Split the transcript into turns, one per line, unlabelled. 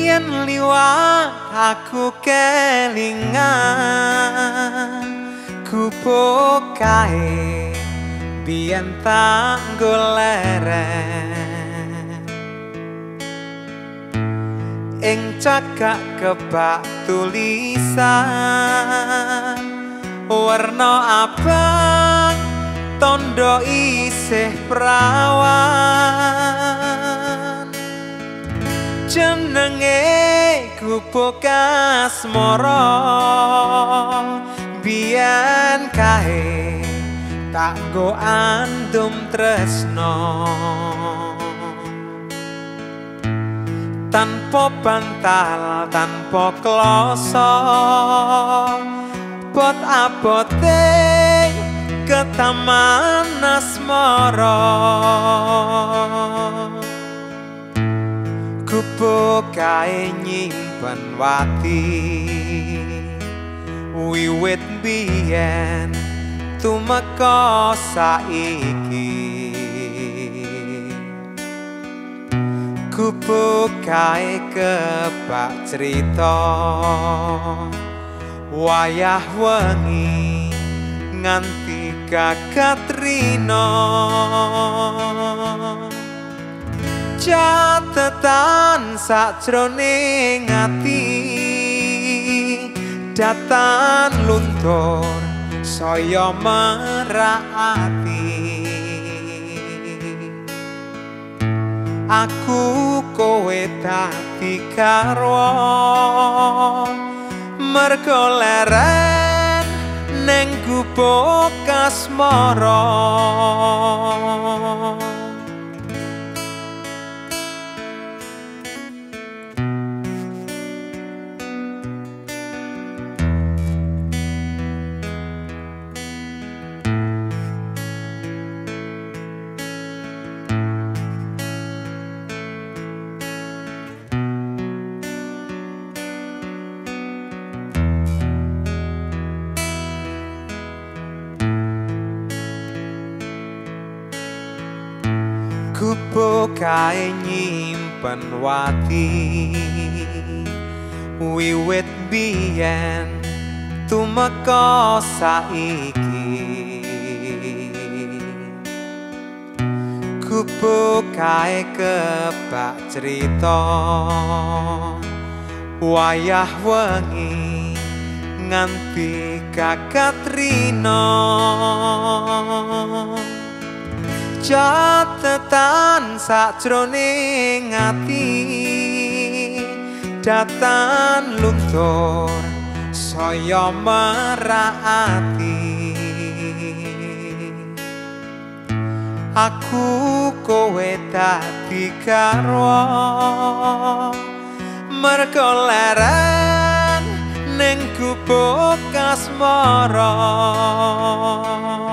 yen liwat aku kelingan gubuk kae biyen tak goleren ing cagak kebak tulisan warna abang tondo isih prawan jenenge gubuk asmara biyen kae tak go andum tresno tanpa bantal tanpa kloso bot abote ke taman asmara gubuk kae nyimpen wati wiwit biyen tumeka saiki gubuk kae kebak cerita wayah wengi nganti kakatrina catetan sakjroning ati datan luntur saya merati aku kowe dadi garwa mergo leren ning gubuk asmara gubuk kae nyimpen wati wiwit biyen tumeka saiki gubuk kae kebak cerita wayah wengi nganti kakatrina catetan sakjroning ati datan luntur saya merati aku kowe dadi garwa mergo leren ning gubuk asmara